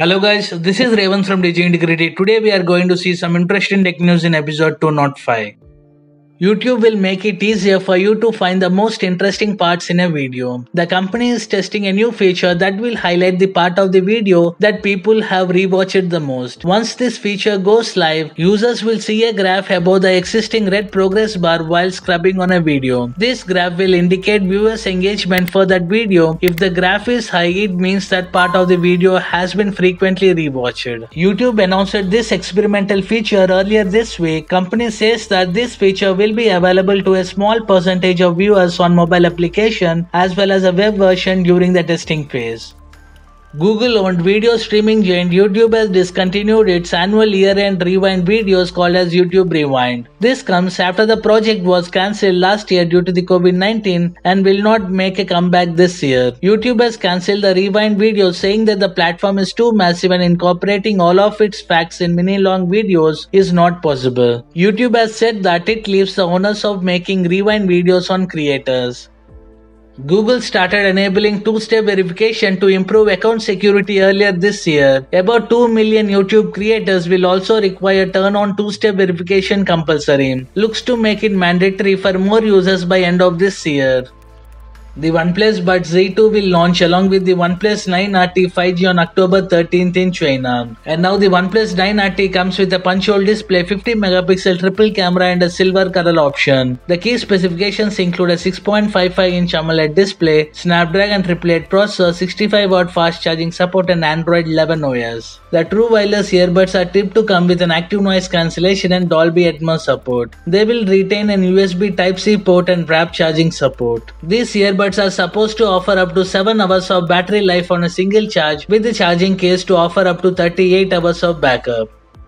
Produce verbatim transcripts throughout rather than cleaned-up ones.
Hello guys, this is Raven from Digi Integrity. Today we are going to see some interesting tech news in episode two oh five. YouTube will make it easier for you to find the most interesting parts in a video. The company is testing a new feature that will highlight the part of the video that people have rewatched the most. Once this feature goes live, users will see a graph above the existing red progress bar while scrubbing on a video. This graph will indicate viewers' engagement for that video. If the graph is high, it means that part of the video has been frequently rewatched. YouTube announced this experimental feature earlier this week. Company says that this feature will be available to a small percentage of viewers on mobile application as well as a web version during the testing phase. Google-owned video streaming giant YouTube has discontinued its annual year-end rewind videos called as YouTube Rewind. This comes after the project was cancelled last year due to the COVID nineteen and will not make a comeback this year. YouTube has cancelled the rewind videos, saying that the platform is too massive and incorporating all of its facts in mini-long videos is not possible. YouTube has said that it leaves the onus of making rewind videos on creators. Google started enabling two-step verification to improve account security earlier this year. About two million YouTube creators will also require turn-on two-step verification compulsory. Looks to make it mandatory for more users by end of this year. The OnePlus Buds Z two will launch along with the OnePlus nine R T five G on October thirteenth in China. And now the OnePlus nine R T comes with a punch-hole display, fifty megapixel triple camera and a silver color option. The key specifications include a six point five five inch AMOLED display, Snapdragon triple eight processor, sixty-five watt fast charging support and Android eleven O S. The true wireless earbuds are tipped to come with an active noise cancellation and Dolby Atmos support. They will retain an U S B Type-C port and wrap charging support. These earbuds are supposed to offer up to seven hours of battery life on a single charge, with the charging case to offer up to thirty-eight hours of backup.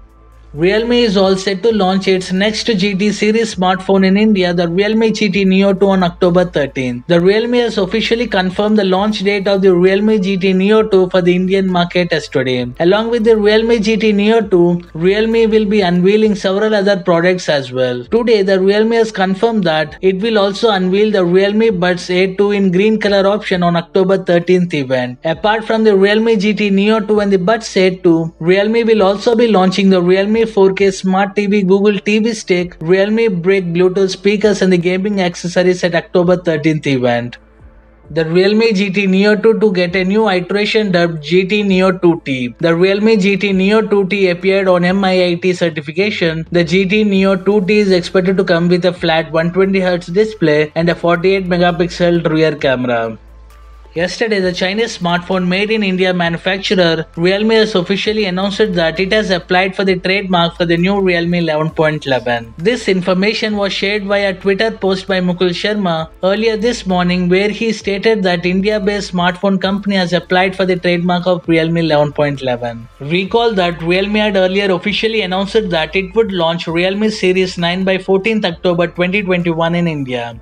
Realme is all set to launch its next G T series smartphone in India, the Realme G T Neo two on October thirteenth. The Realme has officially confirmed the launch date of the Realme G T Neo two for the Indian market yesterday. Along with the Realme G T Neo two, Realme will be unveiling several other products as well. Today, the Realme has confirmed that it will also unveil the Realme Buds A two in green color option on October thirteenth event. Apart from the Realme G T Neo two and the Buds A two, Realme will also be launching the Realme four K Smart T V, Google T V Stick, Realme Brick Bluetooth speakers and the gaming accessories at October thirteenth event. The Realme G T Neo two to get a new iteration dubbed G T Neo two T. The Realme G T Neo two T appeared on M I I T certification. The G T Neo two T is expected to come with a flat one hundred twenty hertz display and a forty-eight megapixel rear camera. Yesterday, the Chinese smartphone made in India manufacturer Realme has officially announced that it has applied for the trademark for the new Realme eleven point eleven. This information was shared via Twitter post by Mukul Sharma earlier this morning, where he stated that India-based smartphone company has applied for the trademark of Realme eleven point eleven. Recall that Realme had earlier officially announced that it would launch Realme Series nine by fourteenth October twenty twenty-one in India.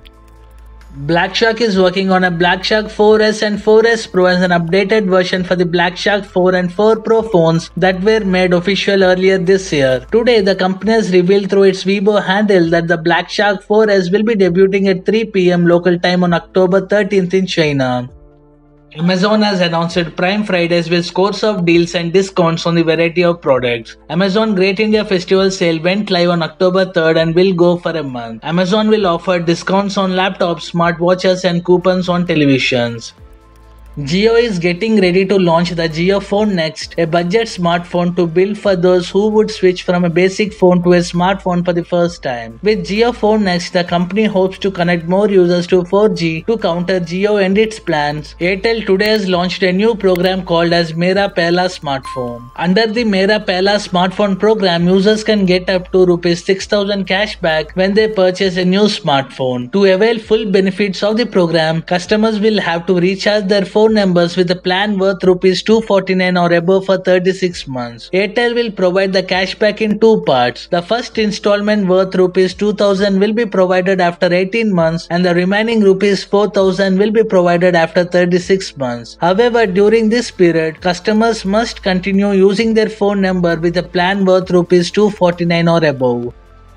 Black Shark is working on a Black Shark four S and four S Pro as an updated version for the Black Shark four and four Pro phones that were made official earlier this year. Today, the company has revealed through its Weibo handle that the Black Shark four S will be debuting at three p m local time on October thirteenth in China. Amazon has announced Prime Fridays with scores of deals and discounts on the variety of products. Amazon Great India Festival Sale went live on October third and will go for a month. Amazon will offer discounts on laptops, smartwatches and coupons on televisions. Jio is getting ready to launch the Jio Phone Next, a budget smartphone to build for those who would switch from a basic phone to a smartphone for the first time. With Jio Phone Next, the company hopes to connect more users to four G to counter Jio and its plans. Airtel today has launched a new program called as Mera Pehla Smartphone. Under the Mera Pehla Smartphone program, users can get up to rupees six thousand cashback when they purchase a new smartphone. To avail full benefits of the program, customers will have to recharge their phone numbers with a plan worth rupees two hundred forty-nine or above for thirty-six months. Airtel will provide the cashback in two parts. The first installment worth rupees two thousand will be provided after eighteen months and the remaining rupees four thousand will be provided after thirty-six months. However, during this period, customers must continue using their phone number with a plan worth rupees two hundred forty-nine or above.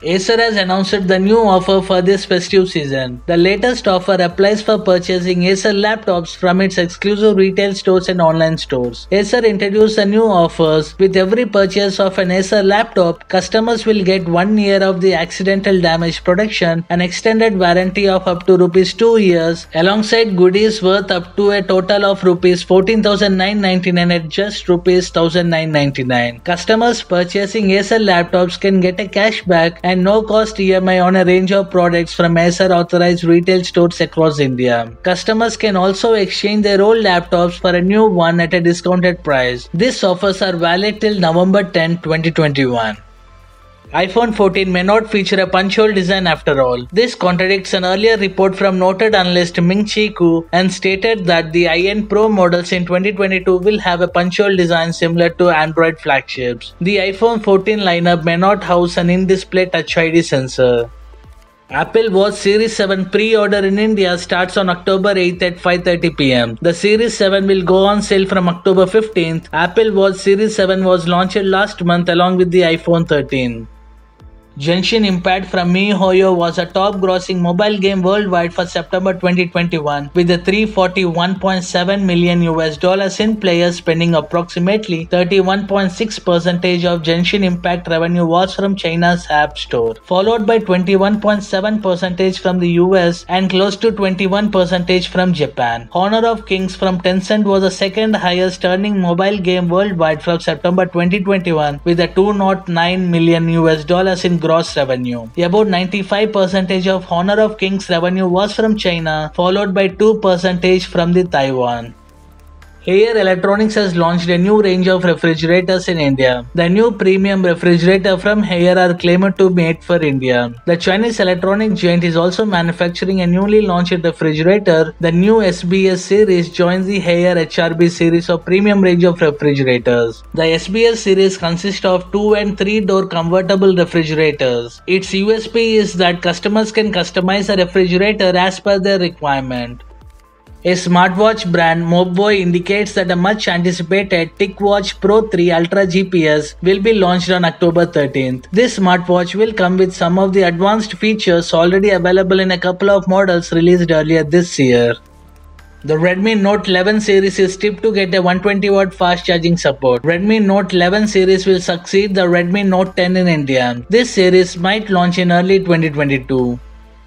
Acer has announced the new offer for this festive season. The latest offer applies for purchasing Acer laptops from its exclusive retail stores and online stores. Acer introduced the new offers. With every purchase of an Acer laptop, customers will get one year of the accidental damage protection, an extended warranty of up to rupees two years, alongside goodies worth up to a total of rupees fourteen thousand nine hundred ninety-nine at just rupees one thousand nine hundred ninety-nine. Customers purchasing Acer laptops can get a cashback and no-cost E M I on a range of products from Acer authorized retail stores across India. Customers can also exchange their old laptops for a new one at a discounted price. These offers are valid till November tenth, twenty twenty-one. iPhone fourteen may not feature a punch-hole design after all. This contradicts an earlier report from noted analyst Ming-Chi Kuo and stated that the high-end Pro models in twenty twenty-two will have a punch-hole design similar to Android flagships. The iPhone fourteen lineup may not house an in-display Touch I D sensor. Apple Watch Series seven pre-order in India starts on October eighth at five thirty p m The Series seven will go on sale from October fifteenth. Apple Watch Series seven was launched last month along with the iPhone thirteen. Genshin Impact from MiHoYo was a top-grossing mobile game worldwide for September twenty twenty-one, with the three hundred forty-one point seven million U S dollars in players spending approximately thirty-one point six percent of Genshin Impact revenue was from China's App Store, followed by twenty-one point seven percent from the U S and close to twenty-one percent from Japan. Honor of Kings from Tencent was the second highest earning mobile game worldwide from September twenty twenty-one, with a two hundred nine million U S dollars in gross revenue. About ninety-five percent of Honor of Kings revenue was from China, followed by two percent from the Taiwan. Haier Electronics has launched a new range of refrigerators in India. The new premium refrigerator from Haier are claimed to be made for India. The Chinese electronic giant is also manufacturing a newly launched refrigerator. The new S B S series joins the Haier H R B series of premium range of refrigerators. The S B S series consists of two and three door convertible refrigerators. Its U S P is that customers can customize a refrigerator as per their requirement. A smartwatch brand, Mobvoi, indicates that a much anticipated TicWatch Pro three Ultra G P S will be launched on October thirteenth. This smartwatch will come with some of the advanced features already available in a couple of models released earlier this year. The Redmi Note eleven series is tipped to get a one hundred twenty watt fast charging support. Redmi Note eleven series will succeed the Redmi Note ten in India. This series might launch in early twenty twenty-two.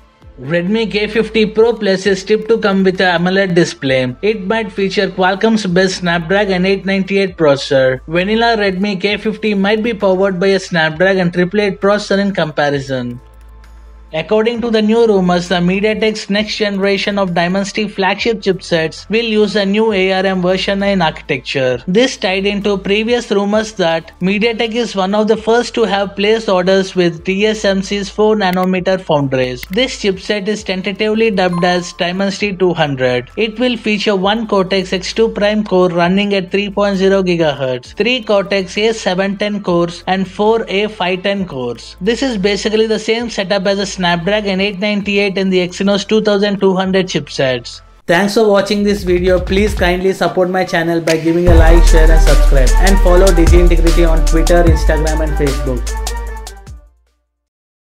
Redmi K fifty Pro Plus is tipped to come with an AMOLED display. It might feature Qualcomm's best Snapdragon eight ninety-eight processor. Vanilla Redmi K fifty might be powered by a Snapdragon triple eight processor in comparison. According to the new rumors, the MediaTek's next generation of Dimensity flagship chipsets will use a new A R M version nine architecture. This tied into previous rumors that MediaTek is one of the first to have placed orders with T S M C's four nanometer foundries. This chipset is tentatively dubbed as Dimensity two hundred. It will feature one Cortex X two Prime core running at three point zero gigahertz, three Cortex A seven ten cores and four A five ten cores. This is basically the same setup as a Snapdragon eight ninety-eight and the Exynos two thousand two hundred chipsets. Thanks for watching this video. Please kindly support my channel by giving a like, share and subscribe, and follow Digi Integrity on Twitter, Instagram and Facebook.